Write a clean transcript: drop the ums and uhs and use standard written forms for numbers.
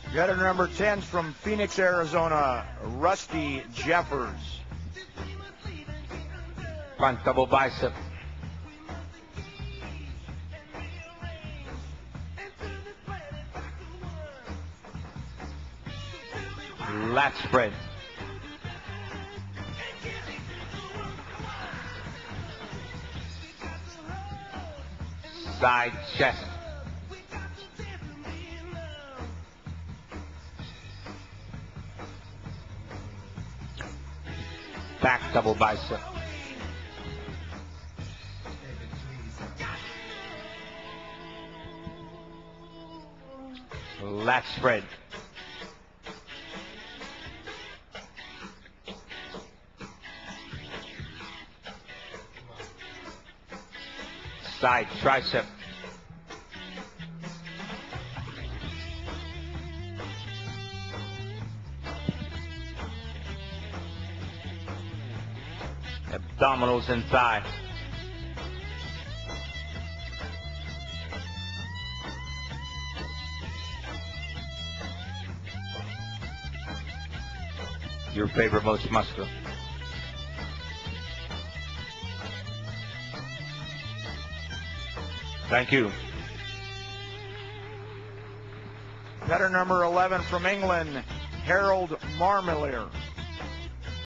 Veteran number 10 from Phoenix, Arizona, Rusty Jeffers. Front double bicep. Lat spread. Side chest. Back double bicep. Lat spread. Side tricep. Abdominals and thigh. Your favorite, most muscular. Thank you. Veteran number 11 from England, Harold Marmelier.